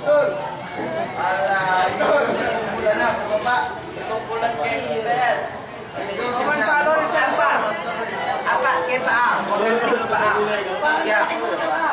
Ala, mula na, baba. Tungkulan kay Ives. Kumansalo ni Serpa. Apa, kita. Kumansalo ba? Ya,